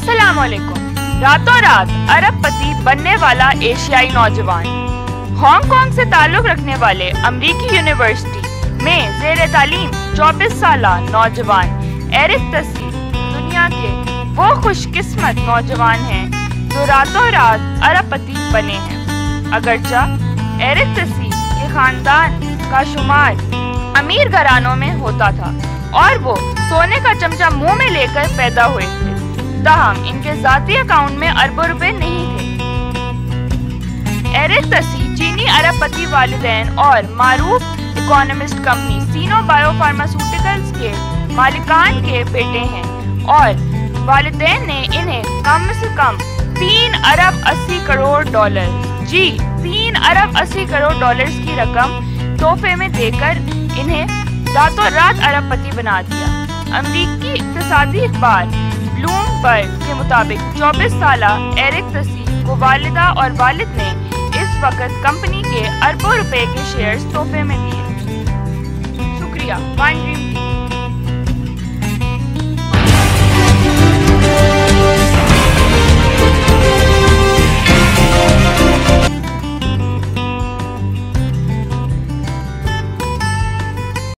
अस्सलामुअलैकुम। रातों रात अरबपति बनने वाला एशियाई नौजवान। हांगकांग से ताल्लुक रखने वाले अमेरिकी यूनिवर्सिटी में ज़ेरे तालीम 24 साला नौजवान एरिक तसी दुनिया के वो खुशकिस्मत नौजवान हैं जो रातों रात अरबपति बने हैं। अगरचा एरिक तसी के खानदान का शुमार अमीर घरानों में होता था और वो सोने का चमचा मुंह में लेकर पैदा हुए थे, ताहम इनके जाती अकाउंट में अरबों रुपए नहीं थे। एरिक तसी चीनी अरबपति वालिदैन और मारूफ इकोनॉमिस्ट कंपनी सीनो बायोफार्मास्यूटिकल्स के मालिकान के बेटे हैं और वालिदैन ने इन्हें कम से कम 3 अरब 80 करोड़ डॉलर $3 अरब 80 करोड़ की रकम तोहफे में देकर इन्हें रातों रात अरबपति बना दिया। अमेरिकी इक्तिसादी अखबार ब्लूमबर्ग के मुताबिक 24 साला एरिक तसी को वालिदा और वालिद ने इस वक्त कंपनी के अरबों रुपए के शेयर्स तोहफे में दिए। शुक्रिया। One dream